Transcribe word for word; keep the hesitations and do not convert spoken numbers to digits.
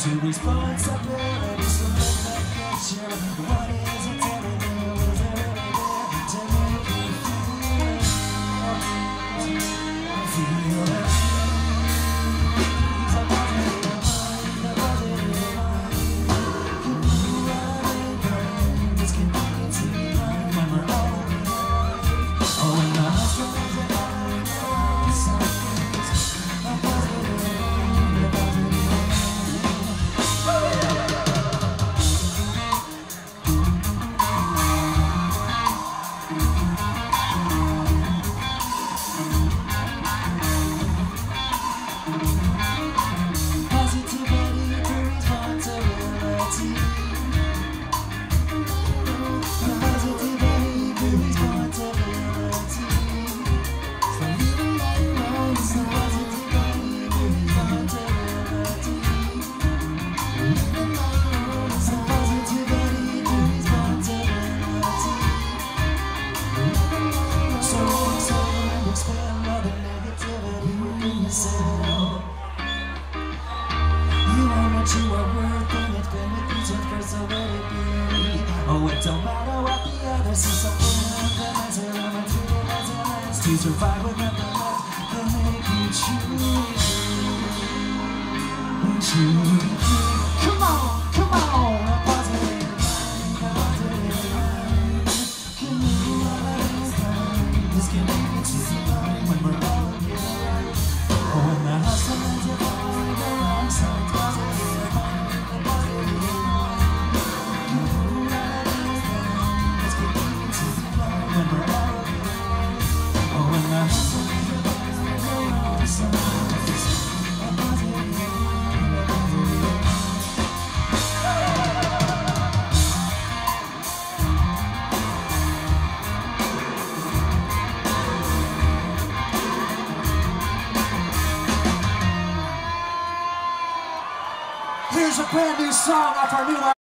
to responsibility, so let that get you. What is it telling you? Is it really there to make you feel? Feel it. So positive mind, a positive mind. Can move right in brain. This can be a tree line when we're all behind. Oh, when the hustle is a line, oh, something's a positive mind, a positive mind. You are worth and it's been with you since first, so let it be. Oh, it don't matter what the others see, so put it up and answer them and treat it as a lens to survive with nothing left can make you choose. Choose. Come on, come on, a positive mind, a positive mind. Can you understand? This can make you survive when we're all getting right. Oh, when the hustle is a find the wrong side, positive. Here's a brand new song off our new album.